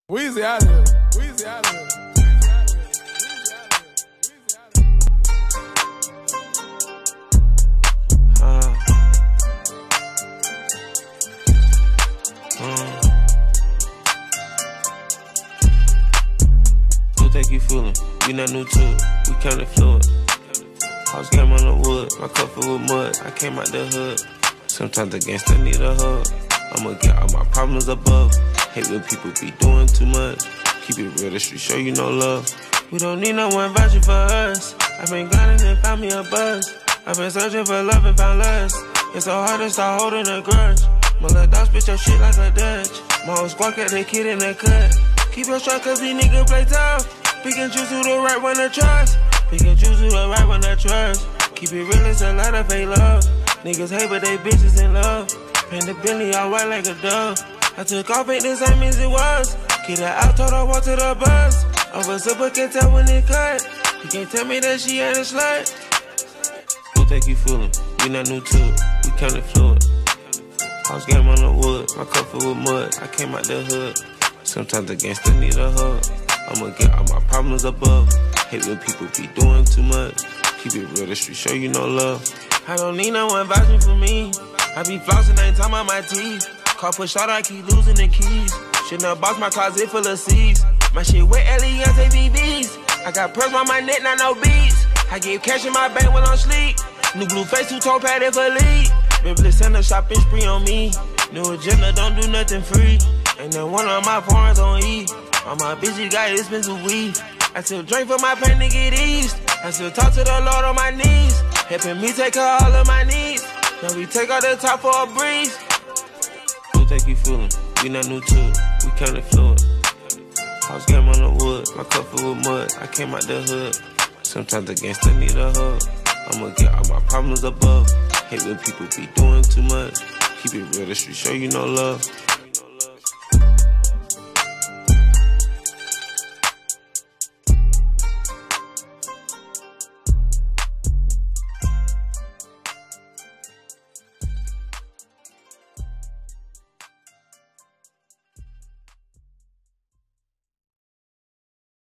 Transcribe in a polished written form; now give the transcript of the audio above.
Weezy out of here. Weezy out of here. Who think you fooling? We not new to it, we kinda fluid. House game on the wood, my cup full with mud. I came out the hood. Sometimes the gangsta need a hug. I'ma get all my problems above. Hate when people be doing too much. Keep it real, the street show you no love. We don't need no one vouching for us. I've been grinding and found me a buzz. I've been searching for love and found lust. It's so hard to start holding a grudge. My little dog spit your shit like a Dutch. My whole squad got that kid in the cut. Keep your shot cause these niggas play tough. Pick and choose who the right one to trust. Pick and choose who the right one to trust. Keep it real, it's a lot of fake love. Niggas hate but they bitches in love. Paint the Bentley all white like a dove. I took off, ain't the same as it was. Get her out, told her walk to the bus. Over super can tell when it cut. You can't tell me that she ain't a slut. Who think you fooling? We not new to it, we kinda fluid. House game on the wood, my cup full with mud. I came out the hood. Sometimes the gangsta need a hug. I'ma get all my problems above. Hate when people be doing too much. Keep it real, the street show you no love. I don't need no one vouching for me. I be flossing, ain't talking about my teeth. Car push out, I keep losing the keys. Shit now box my closet full of C's. My shit with Elias ABVs. I got pearls on my neck, not no beads. I get cash in my bank while I'm sleep. New blue face, two-tone padded for lead. Beverly send a shopping spree on me. New agenda, don't do nothing free. Ain't that one of my foreigns on E. All my bitches got expensive weed. I still drink for my pain to get eased. I still talk to the Lord on my knees. Helping me take care of all of my needs. Now we take out the top for a breeze. Who think you fooling? We not new to it, we kinda fluid. House game on the wood, my cup full with mud. I came out the hood. Sometimes the gangsta need a hug. I'ma get all my problems above. Hate when people be doing too much. Keep it real, the street show you no love.